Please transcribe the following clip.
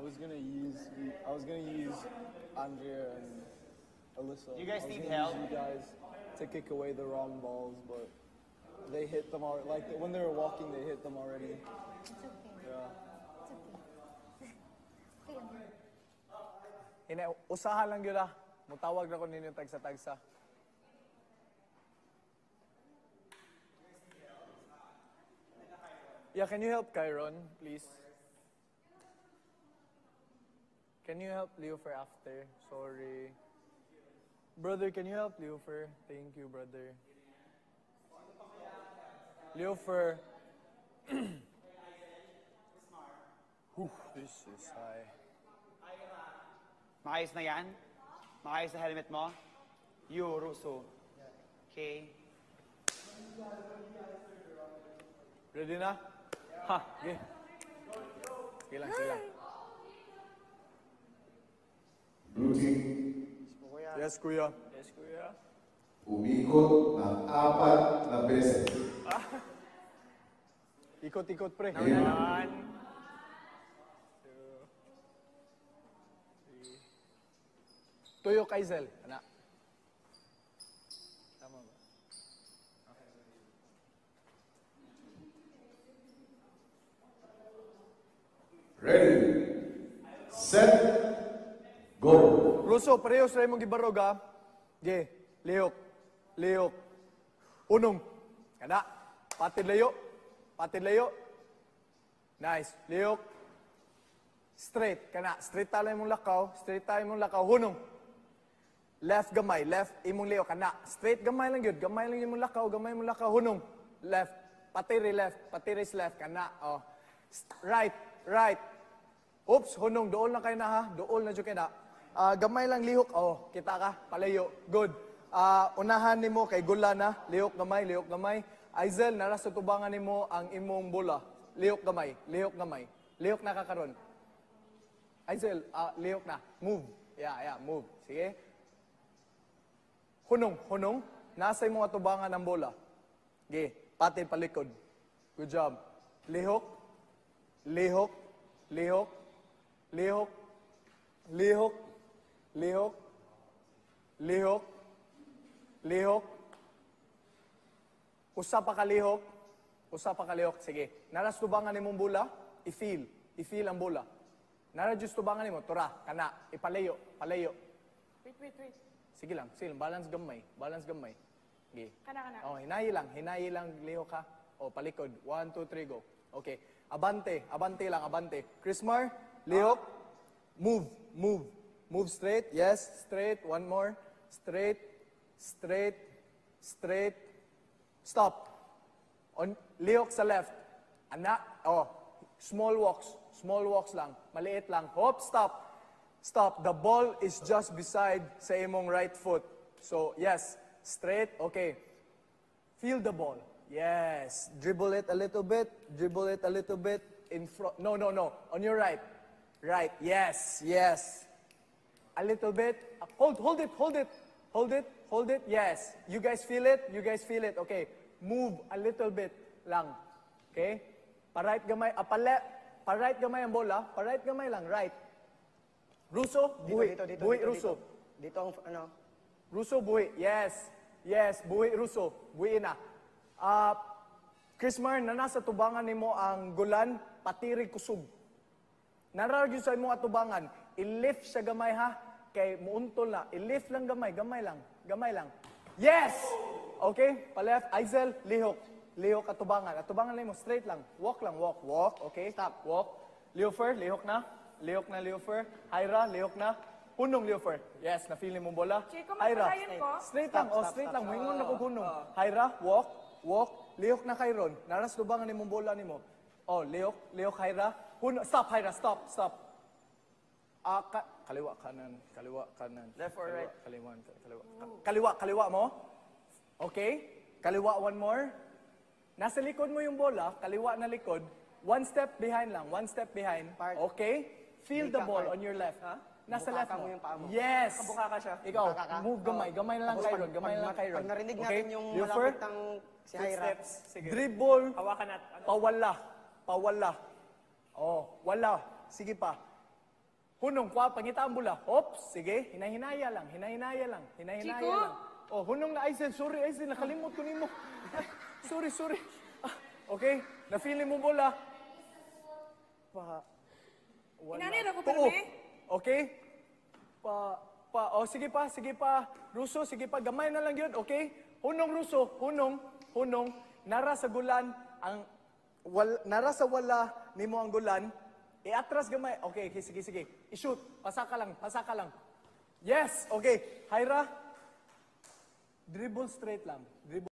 I was gonna use Andrea and Alyssa. You guys need help? help? You guys to kick away the wrong balls, but they hit them already. Like when they were walking, they hit them already. It's okay. Yeah. It's okay. Usaha lang yun Mutawag na ko ninyo tagsa-tagsa. Yeah, can you help Kyron, please? Can you help Leofer after? Sorry. Brother, can you help Leofer? Thank you, brother. Leofer. This is high. Maayos na yan? Maayos na helmet mo? You, Russo. Okay. Ready na? Ha, okay. Sige lang, sige lang. Routine. Yes, kuya. Yes, kuya. Umikot ng 4 na beses. Ikot-ikot, pre. One. Tuyo, Kaizel. Anak. Tama ba? Ready, set, go. Russo, parehos rin mong gibarog, ha? Ge, lihok. Lihok. Unong. Kada. Patid layo. Patid layo. Nice. Lihok. Straight. Kana. Straight tayo mong lakaw. Straight tayo mong lakaw. Hunong. Left gamay. Left. Imong lihok. Kana. Straight gamay lang yun. Gamay lang yung lakaw. Gamay mong lakaw. Hunong. Left. Patiri left. Patiris left. Kana. Oh. Right. Right. Oops. Hunong. Dool na kayo na, ha? Dool na dyan kayo na. Gamay lang lihok. Oh, kita ka. Palayo. Good. Unahan ni mo kay Gula na. Lihok gamay, lihok gamay. Aizel, nara sa tubangan ni mo ang imong bola. Lihok gamay, lihok gamay. Lihok na kakaron. Aizel, lihok na. Move. Yeah, move. Sige. Hunong, hunong. Nasa imong atubangan ang bola. Sige, pati palikod. Good job. Lihok. Lihok. Lihok. Lihok. Lihok. Lihok. Lihok. Lihok. Usa pa ka lihok. Usa pa ka lihok. Sige. Naras tubangan nimong bola, i-feel. I-feel ang bola. Naras just tubangan nimo, tura, kana, ipalayo, palayo. Wait. Sige lang, balance gamay. Balance gamay. Sige. Kana. Oh, hinayi lang lihok ka. Oh, palikod. 1, 2, 3, go. Okay. Abante lang, abante. Chrismar, lihok. Move. Move straight. Yes, straight. One more. Straight. Stop. On lihok sa left. Anak. Oh, small walks lang. Maliit lang. Hop, stop. The ball is just beside sa imong right foot. So, yes, straight. Okay. Feel the ball. Yes. Dribble it a little bit. In front. No. On your right. Right. Yes. A little bit. Hold it. Yes. You guys feel it? Okay. Move a little bit lang. Okay? Pa-right gamay. Pa-right gamay ang bola. Pa-right gamay lang. Right. Russo, buhi. Buhi, Russo. Dito ang ano. Russo, buhi. Yes. Buhi, Russo. Buhi na. Chrismar, na nasa tubangan nimo ang gulan, patiri kusog. Nararagyo sa imong atubangan, i-lift siya gamay, ha? Kay muuntol na. I-lift lang gamay lang. Yes! Okay, pa-left. Aizel, lihok. Lihok atubangan. Atubangan lang mo, straight lang. Walk. Okay, stop. Walk. Leofer, lihok na. Leofer. Hyra, lihok na. Hunong, Leofer. Yes, na-feel mo bola. Chico, Hyra. magpalayon ko. Straight lang. Straight lang. Muingon na ko hunong. Hyra, walk. Lihok na Kyron. Naras tubangan ni mong bola ni mo. Oh, lihok, Hyra. Stop, Hyra, stop. Kaliwa, kanan. Left or right? Kaliwa mo. Okay. Kaliwa, one more. Nasa likod mo yung bola, kaliwa na likod. One step behind lang. Okay. Feel the ball on your left. Nasa left mo. Yes. Kabuka ka siya. Ikaw, move gamay na lang Kyron. Pag narinig natin yung malapit ng si Hyra. Dribble. Hawakan at Pawala. Oh, wala. Sige pa. Hunong, kuha, pangita ang bola. Oops, sige, hinahinaya lang, hinahinaya lang, hinahinaya Chico? lang. Oh, hunong na, Aizel, sorry, Aizel, nakalimot ko nimo. Ay, sorry. Ah, okay, na-feel mo bola. Wala. Inanay ra ko, Tuo. Perme. Okay? Sige pa. Ruso, sige pa, gamay na lang yun, okay? Hunong Ruso, hunong, nara sa gulan, nara sa wala, nimo ang gulan, iatras gamay. Okay, sige. I-shoot, pasa ka lang. Yes, okay. Hyra, dribble straight lang. Dribble.